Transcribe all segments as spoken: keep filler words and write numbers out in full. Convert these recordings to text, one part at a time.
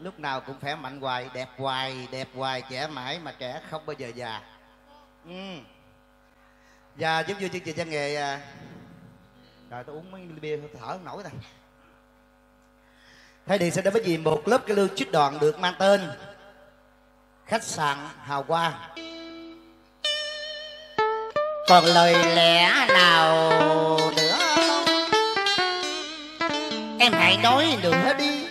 lúc nào cũng khỏe mạnh hoài, đẹp hoài, đẹp hoài, trẻ mãi mà trẻ không bao giờ già. Ừ. Và giúp vui chương trình văn nghệ. À... Rồi tôi uống mấy ly bia thở không nổi rồi. Thái Điền sẽ đến với gì một lớp cái lương trích đoàn được mang tên Khách sạn Hào Hoa. Còn lời lẽ nào nữa không? Em hãy nói nữa đi,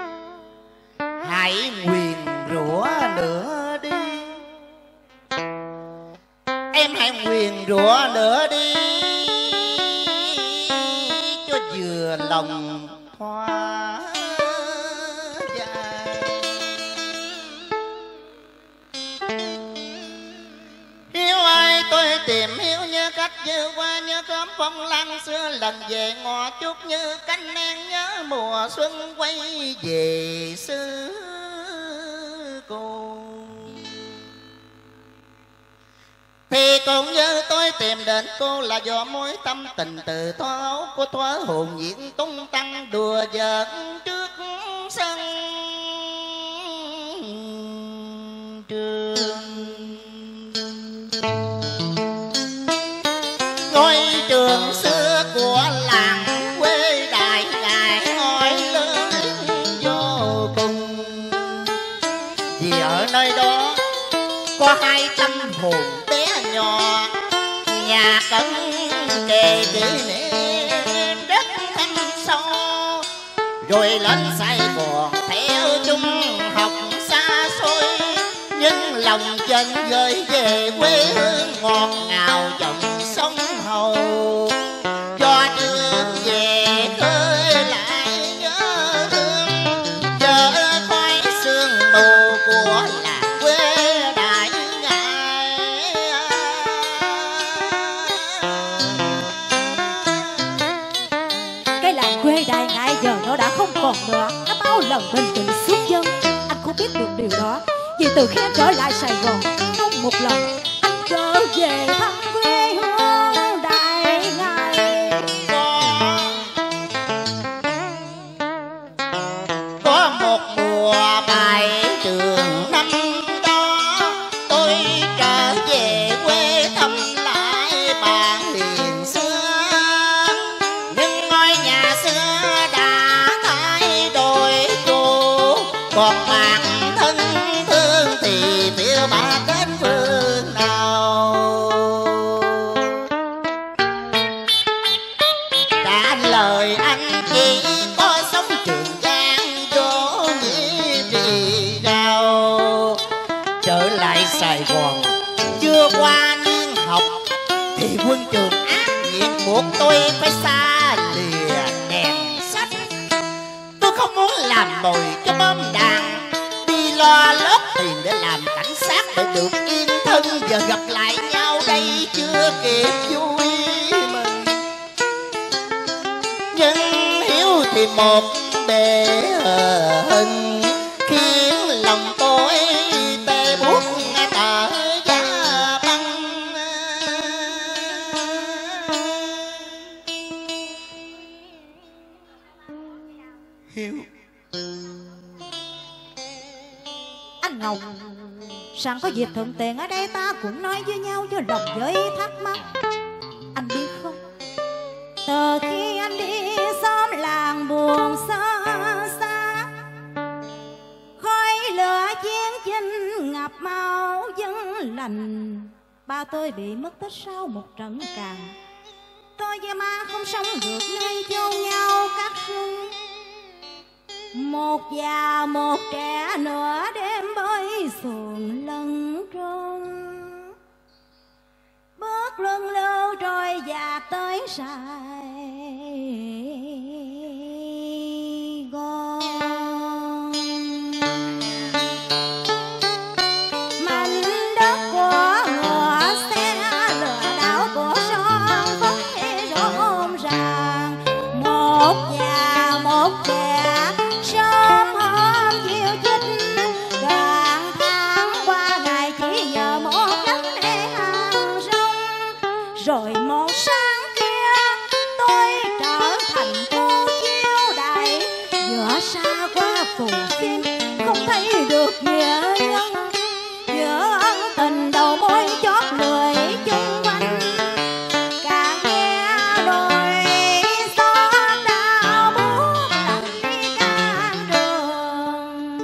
hãy nguyền rủa nữa đi. Em hãy nguyền rủa nữa đi, cho vừa lòng hoa dài. Hiếu ai tôi tìm hiếu như cách như qua, nhớ cơm phong lan xưa lần về ngọ chút, như cánh nang nhớ mùa xuân quay về xứ cô. Thì cũng như tôi tìm đến cô là do mối tâm tình từ thó ấu của thoa hồn diễn tung tăng đùa giỡn trước sân trường. Ngôi trường xưa của làng quê đại ngài ngói lớn vô cùng, vì ở nơi đó có hai tâm hồn bé nhỏ, nhà cẩn kề kỷ niệm đất thâm sâu, rồi lên Sài Gòn theo chung học xa xôi, nhưng lòng chân gửi về quê hương ngọt ngào dòng sông Hầu. Cho đường về khơi lại nhớ thương, chở khói sương mù của làng quê đại ngài. Cái làng quê đại ngại giờ nó đã không còn nữa, nó bao lần bình tĩnh suốt dân. Anh cũng biết được điều đó, vì từ khi anh trở lại Sài Gòn, không một lần anh trở về thăm quê hương đại ngài. Có một mùa bài trường năm đó, tôi trở về quê thăm lại bạn hiền xưa, nhưng ngôi nhà xưa đã thay đổi chủ, còn bản thân thương thì phía bà đến phương nào. Đã lời anh chỉ có sống trường giang vô nghĩa trì rào, trở lại Sài Gòn chưa qua niên học thì quân trường ác nghiệt buộc tôi phải xa lìa đèn sách. Tôi không muốn làm mồi cho bom đạn, đi lo lót tiền để làm cảnh sát để được yên thân, giờ gặp lại nhau đây chưa kịp vui mừng. Nhưng hiếu thì một bề hình, khiến lòng tôi tê buốt tờ giá băng. Hiếu Anh Ngọc, sẵn có dịp thuận tiện ở đây ta cũng nói với nhau cho lòng với thắc mắc. Anh biết không, từ khi anh đi xóm làng buồn xa xa, khói lửa chiến tranh ngập máu dân lành, ba tôi bị mất tích sau một trận càn. Tôi với má không sống được nơi chôn nhau cắt rung, một già một trẻ nửa đêm bơi xuồng lân trôn, bước luân lưu trôi và tới Sài Gòn. Mảnh đất của ngựa xe lửa đảo của son phất rộn ràng, một già một trẻ sớm hôm chiều chích, đoạn tháng qua ngày chỉ nhờ một cánh để hàng rong. Rồi một sáng kia tôi trở thành cô chiêu đại, giữa xa qua phù phim thấy được nghĩa nhân giữa ân tình đầu môi chót lưỡi chung quanh. Càng nghe đôi gió đau buốt lạnh đi can đường.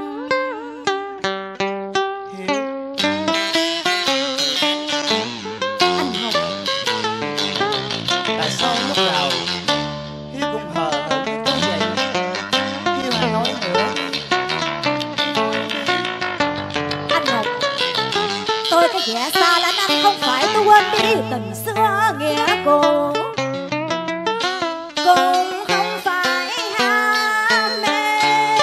Anh Hồng, tại sao lúc đầu Hiếu cũng hờ hững như vậy? Hiếu hãy nói nữa. anh Hồng, tôi có vẻ xa lánh anh không phải tôi quên đi tình xưa nghĩa cũ, cũng không phải ham mê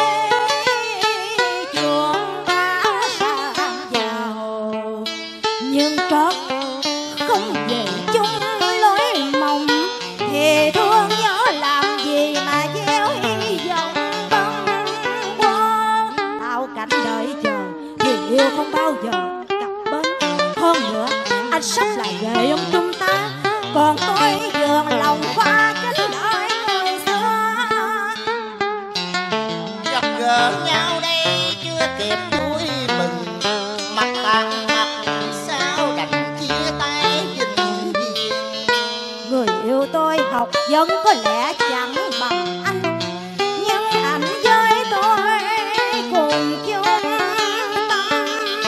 chuộng bá sang giàu, nhưng trót không về chung lối mộng thì thương nhớ làm gì mà gieo hy vọng bâng quơ. Tạo cảnh đợi chờ thì yêu không bao giờ cặp bến. Hơn nữa anh sắp lại về ông chúng ta, còn tôi dường lòng qua kính đợi người xưa. Gặp gỡ nhau đây chưa kịp vui mừng, mặt tàn mặt sao đành chia tay vĩnh viễn. Người yêu tôi học vẫn có lẽ chẳng bằng anh, nhưng anh với tôi cùng chung tâm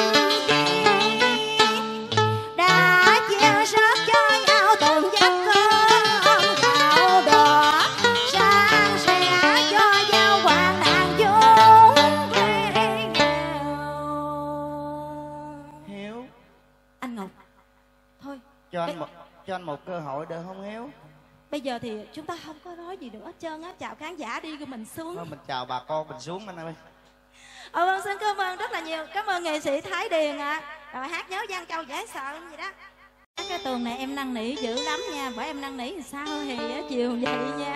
trí, đã chia sớt cho nhau từng giấc cơm gạo đỏ, sang sẻ cho nhau hoạn nạn vốn quê nghèo. Hiếu, Anh Ngọc, thôi cho anh một cho anh một cơ hội được không Hiếu? bây giờ thì chúng ta không có nói gì nữa hết trơn á. Chào khán giả đi rồi mình xuống. Thôi mình chào bà con mình xuống anh ơi. Ờ vâng, xin cảm ơn rất là nhiều. Cảm ơn nghệ sĩ Thái Điền ạ. À. Rồi hát nhớ Giang Châu dễ sợ gì đó. Cái tuần này em năn nỉ dữ lắm nha. Bởi em năn nỉ thì sao thì á, chiều vậy nha.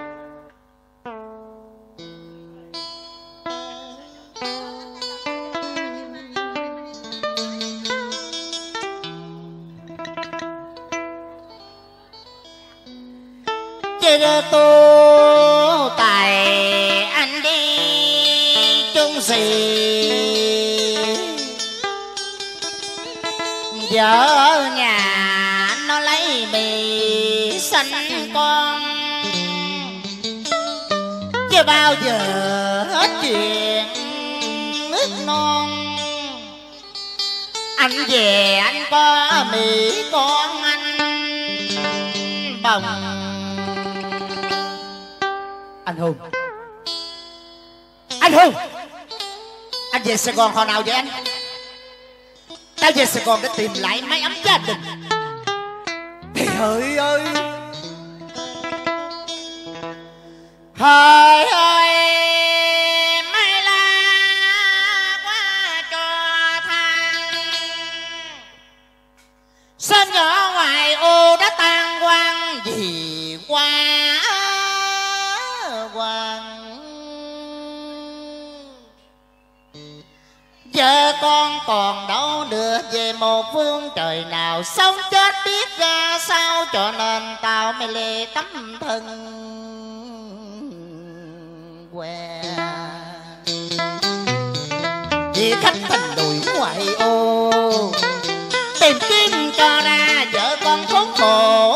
Chơi tô tài anh đi chung xì, vợ ở nhà nó lấy mì xanh con, chưa bao giờ hết chuyện nước non. Anh về anh có mì con anh bồng. Anh Hùng, anh Hùng, anh về Sài Gòn hồi nào vậy anh? Tao về Sài Gòn để tìm lại mái ấm gia đình. Thì hỡi ơi, hỡi ơi, mai la qua cho than, sân nhỏ ngoài ô đã tan quang vì qua hoàng. Vợ con còn đâu được về một phương trời nào, sống chết biết ra sao, cho nên tao mới lê tấm thân que vì khách thành đuổi ngoại ô, tìm kiếm cho ra vợ con khốn khổ.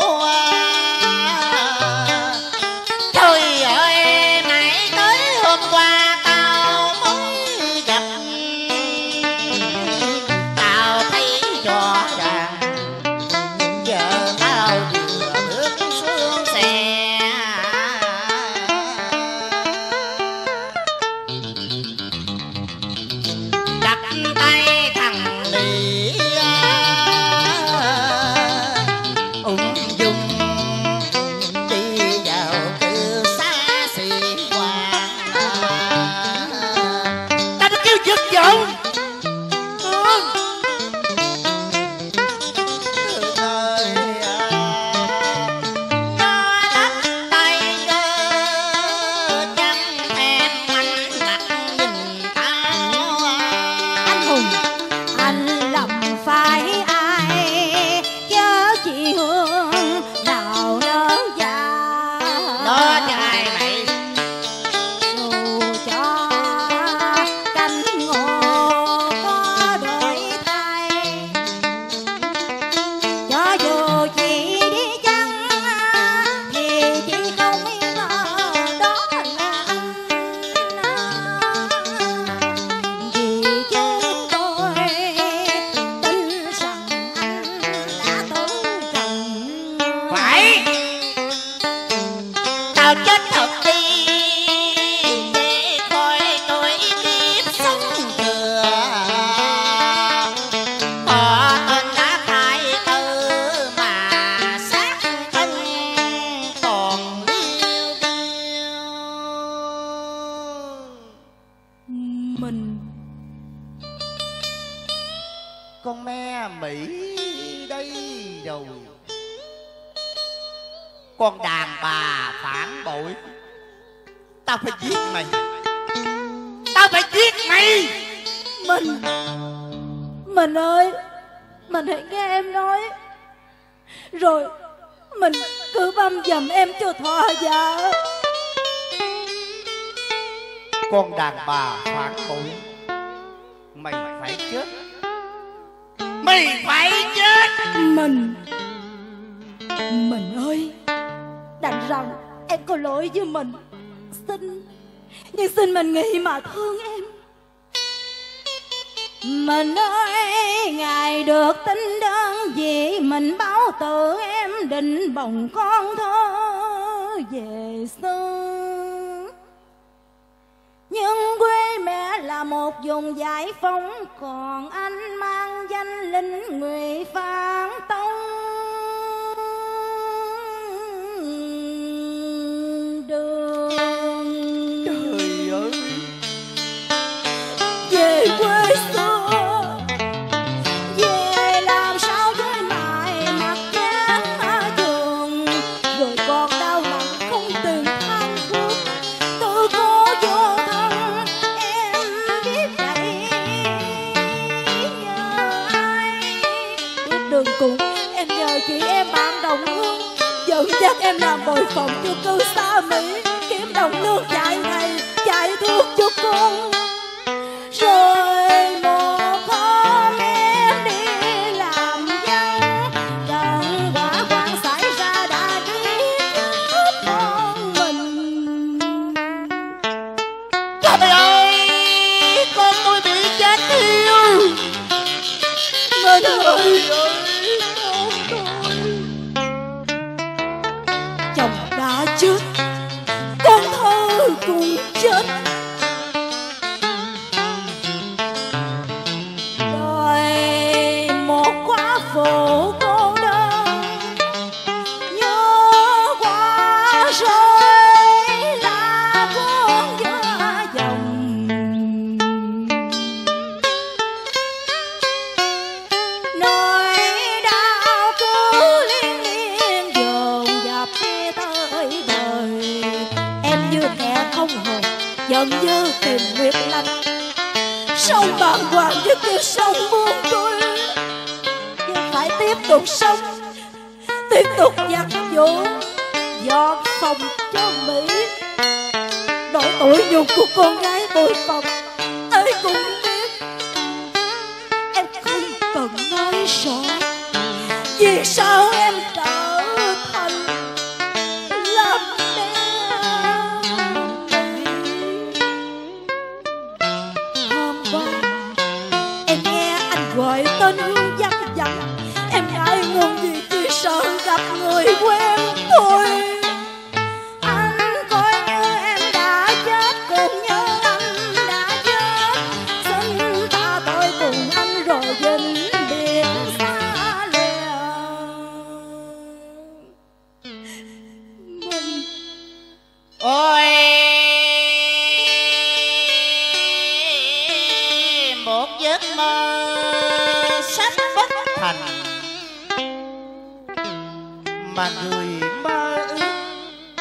Đặt tay thằng Mỹ mình. Con me Mỹ đây rồi. Con đàn bà phản bội, tao phải giết mày. Tao phải giết mày. Mình Mình ơi, mình hãy nghe em nói, rồi mình cứ băm dầm em cho thỏa dạ. Con đàn bà phản bội, mày phải chết. Mày phải chết. Mình Mình ơi, đành rằng em có lỗi với mình, xin, nhưng xin mình nghĩ mà thương em. Mình ơi, ngày được tin đơn gì mình báo tự em định bồng con thơ về xưa. Nhưng quê mẹ là một vùng giải phóng, còn anh mang danh lính Ngụy Phản Tông. Đường Trời ơi, về quê xưa, về làm sao với mài mặt chán trường, rồi còn đau lòng không tìm than thuốc, tự cố vô thân em biết vậy. Nhờ ai biết đường cùng em, nhờ chị em bạn đồng hương dẫn dắt em làm bồi phòng cho cư xa Mỹ, kiếm đồng lương chạy ngày chạy thuốc cho con. Rồi một hôm em đi làm dân, trận hỏa hoạn xảy ra đã giết chết con mình. trời ơi, con tôi bị chết thiêu. Mình ơi, chồng đã chết, con thơ cũng chết. Đời một quá phụ cô đơn, nhớ qua rồi là cuốn giữa dòng. Nỗi đau cứ liên liên dồn dập tới đời. Em như kẻ không hồn, giận dữ tìm nguyệt lành, sông bàng hoàng như kêu sông buông trôi. Nhưng phải tiếp tục sống, tiếp tục giặt vụ, dọn phòng cho Mỹ. Nỗi tủi nhục của con gái bồi phòng ai cũng biết, em không cần nói rõ vì sao em trở thành làm mẹ. Hôm qua em nghe anh gọi tên Hương văng vẳng, em ngại ngùng vì chỉ sợ gặp người quen thôi. Anh coi như em đã chết cũng như anh đã chết, xin tha tội cùng anh rồi vĩnh biệt xa lìa. Mình Ôi, một giấc mơ sắp bất thành, mà người mơ ước,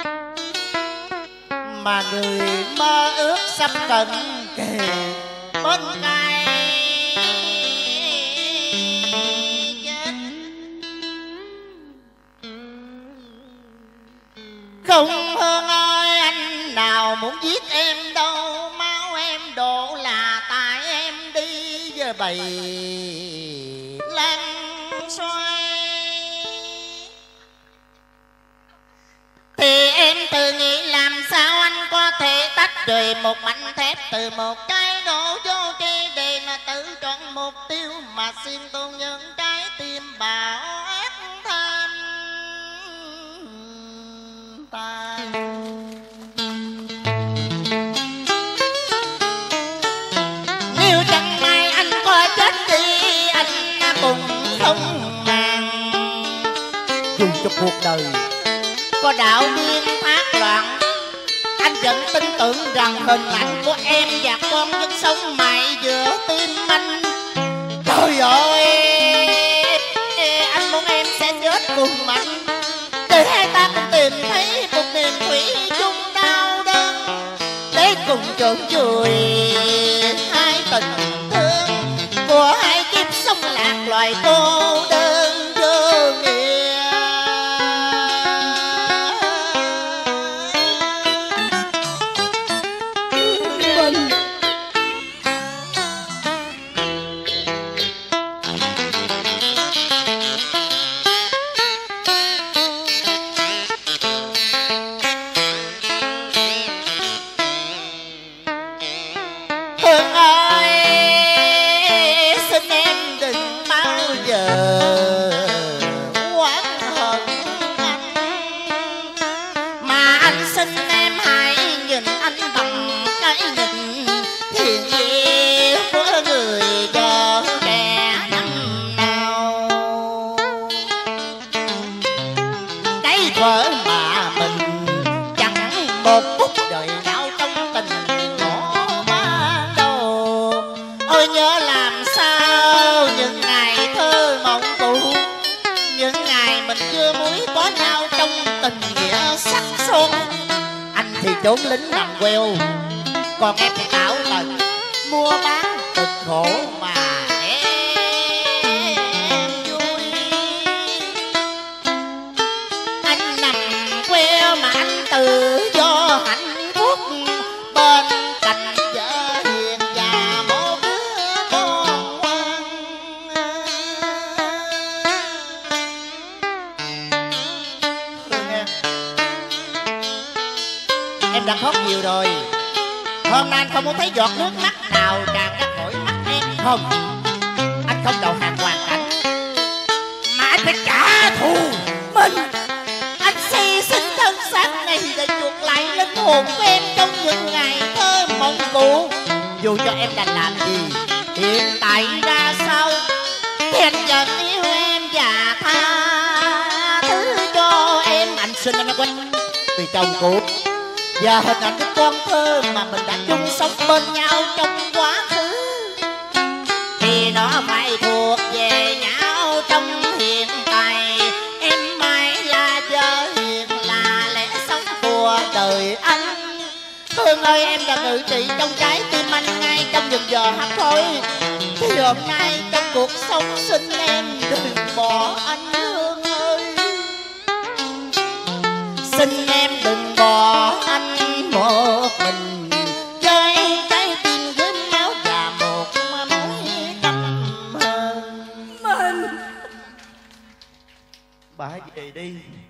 mà người mơ ước sắp cận kề bên cạnh chết. Không Hương ơi, anh nào muốn giết em đâu, máu em đổ là tại em đi với bầy lan xoay. Thì em tự nghĩ làm sao anh có thể tách rời một mảnh thép từ một cái nổ vô tri, để mà tự chọn mục tiêu mà xin tôn những trái tim bạo ác tham ta. Nếu chẳng may anh có chết đi, anh cũng không màng, dù cho cuộc đời có đạo điên phát loạn, anh vẫn tin tưởng rằng hình ảnh của em và con vẫn sống mãi giữa tim anh. Trời ơi, anh muốn em sẽ chết cùng anh, để hai ta cùng tìm thấy một niềm thủy chung đau đớn, để cùng trốn vùi hai tình thương của hai kiếp sống lạc loài cô đơn vô nghĩa. Mình Hương ơi, xin em đừng bao giờ oán hận anh, mà anh xin em hãy nhìn anh bằng cái nhìn thiện nghĩa của người vợ trẻ năm nào. Cái vợ mà mình chẳng một phút đời nào trong tình nó ban đầu. Ôi nhớ làm sao những ngày thơ mộng cũ, những ngày mình chưa muối có nhau trong tình nghĩa sắc son. Anh thì trốn lính nằm queo, còn em thì tảo tần mua bán cực khổ mà em vui. Anh nằm queo mà anh tự do hạnh phúc bên cạnh vợ hiền và một đứa con ngoan. Hương em, em đã khóc nhiều rồi. Hôm nay anh không muốn thấy giọt nước mắt nào tràn ra khỏi mắt em. Không, anh không đầu hàng hoàn cảnh, mà anh phải trả thù mình. Anh hy sinh thân xác này để chuộc lại linh hồn của em trong những ngày thơ mộng cũ. Dù cho em đành làm gì hiện tại ra sao, thì anh vẫn yêu em và tha thứ cho em. Anh xin anh quên vì chồng cũ và hình ảnh của con thơ mà mình đã chung sống bên nhau trong quá khứ, thì nó phải thuộc về nhau trong hiện tại. Em mãi là vợ hiền, là lẽ sống của đời anh. Hương ơi, em đã ngự trị trong trái tim anh ngay trong những giờ hắt thôi. Thì hôm nay trong cuộc sống xin em đừng bỏ anh Hương ơi. Xin em đừng bỏ anh một mình với trái tim với máu và một mối căm hờn. Mình Bà về đi.